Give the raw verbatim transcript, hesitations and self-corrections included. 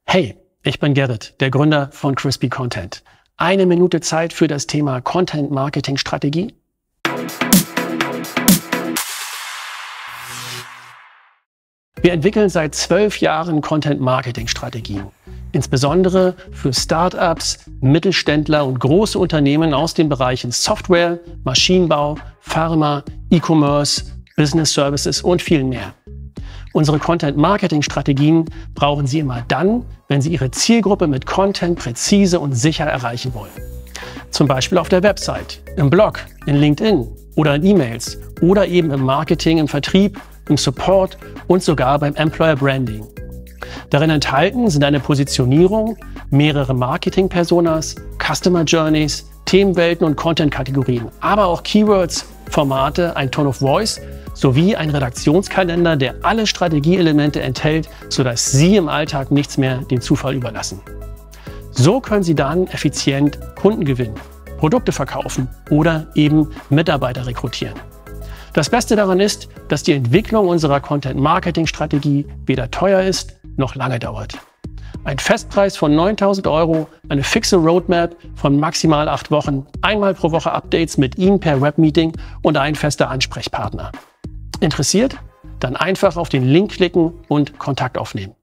Hey, ich bin Gerrit, der Gründer von Crispy Content. Eine Minute Zeit für das Thema Content Marketing Strategie? Wir entwickeln seit zwölf Jahren Content Marketing Strategien. Insbesondere für Startups, Mittelständler und große Unternehmen aus den Bereichen Software, Maschinenbau, Pharma, E-Commerce, Business Services und viel mehr. Unsere Content-Marketing-Strategien brauchen Sie immer dann, wenn Sie Ihre Zielgruppe mit Content präzise und sicher erreichen wollen. Zum Beispiel auf der Website, im Blog, in LinkedIn oder in E-Mails oder eben im Marketing, im Vertrieb, im Support und sogar beim Employer Branding. Darin enthalten sind eine Positionierung, mehrere Marketing-Personas, Customer Journeys, Themenwelten und Content-Kategorien, aber auch Keywords, Formate, ein Tone of Voice sowie ein Redaktionskalender, der alle Strategieelemente enthält, sodass Sie im Alltag nichts mehr dem Zufall überlassen. So können Sie dann effizient Kunden gewinnen, Produkte verkaufen oder eben Mitarbeiter rekrutieren. Das Beste daran ist, dass die Entwicklung unserer Content-Marketing-Strategie weder teuer ist, noch lange dauert. Ein Festpreis von neuntausend Euro, eine fixe Roadmap von maximal acht Wochen, einmal pro Woche Updates mit Ihnen per Webmeeting und ein fester Ansprechpartner. Interessiert? Dann einfach auf den Link klicken und Kontakt aufnehmen.